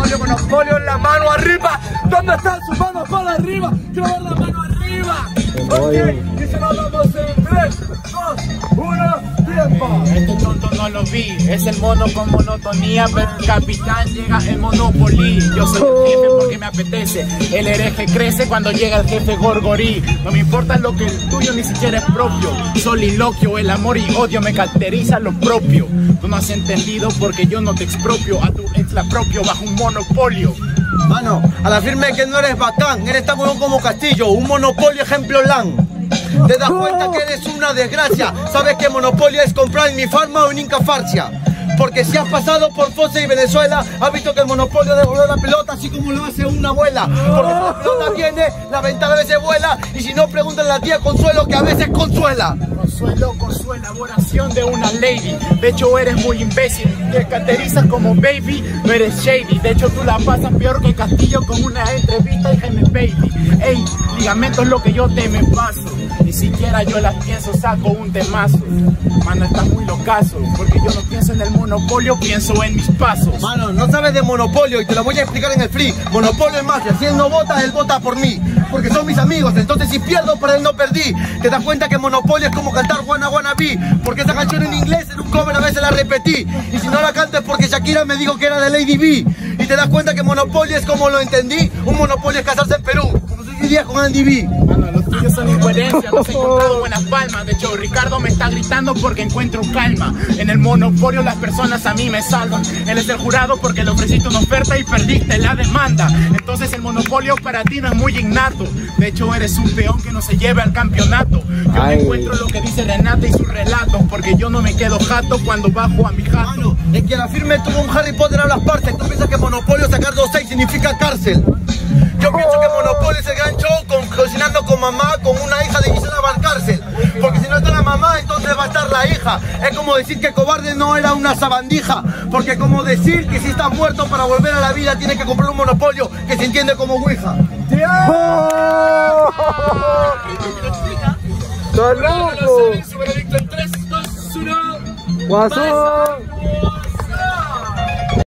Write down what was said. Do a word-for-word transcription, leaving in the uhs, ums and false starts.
monopolio, monopolio en la mano arriba. ¿Dónde están sus manos para arriba? Quiero ver la mano arriba. Ok, y si nos vamos en tres, dos, uno, tiempo. Este tonto no lo vi, es el mono con monotonía, pero el capitán llega en Monopoly. Yo soy el jefe porque me apetece, el hereje crece cuando llega el jefe Gorgorí. No me importa lo que el tuyo ni siquiera es propio, soliloquio, el amor y odio me caracteriza lo propio. Tú no has entendido porque yo no te expropio, a tu ex la propio bajo un monopolio. Mano, a la firme que no eres bacán, eres tan bueno como Castillo, un monopolio ejemplo LAN. Te das cuenta que eres una desgracia, sabes que monopolio es comprar en mi farma o en Inca Farcia. Porque si has pasado por Fosse y Venezuela, has visto que el monopolio devolvió la pelota así como lo hace una abuela. Porque si la pelota viene, la ventana a veces vuela, y si no, pregúntale a la tía Consuelo que a veces consuela. Consuelo con su elaboración de una lady. De hecho eres muy imbécil, te caracterizas como baby, no eres shady. De hecho tú la pasas peor que Castillo con una entrevista y Jaime Baby. Ey, ligamento es lo que yo te me paso, ni siquiera yo las pienso, saco un temazo. Mano, estás muy locazo, porque yo no pienso en el monopolio, pienso en mis pasos. Mano, no sabes de monopolio y te lo voy a explicar en el free. Monopolio es magia, si él no vota, él vota por mí. Porque son mis amigos, entonces si pierdo, por él no perdí. Te das cuenta que monopolio es como cantar Wanna Wanna Be, porque esa canción en inglés en un cover a veces la repetí. Y si no la canto es porque Shakira me dijo que era de Lady B. Y te das cuenta que monopolio es como lo entendí. Un monopolio es casarse en Perú, como sucedía con Andy B. Mano, los tuyos son incoherencias, no he encontrado buenas palmas. De hecho, Ricardo me está gritando porque encuentro calma. En el monopolio las personas a mí me salvan. Él es el jurado porque le ofreciste una oferta y perdiste la demanda. Entonces el monopolio para ti no es muy innato. De hecho, eres un peón que no se lleva al campeonato. Yo Ay. me encuentro lo que dice Renata y sus relatos, porque yo no me quedo jato cuando bajo a mi jato. Mano, es que la firme tuvo un Harry Potter a las partes. Tú piensas que monopolio sacar dos seis significa cárcel. Yo pienso que monopolio es el gran show con, cocinando con mamá, con una hija de Gisela Valcárcel. Porque si no está la mamá, entonces va a estar la hija. Es como decir que cobarde no era una sabandija. Porque como decir que si estás muerto para volver a la vida tienes que comprar un monopolio que se entiende como ouija. ¡Está loco! Su veredicto en tres, dos, uno. ¡Guasón!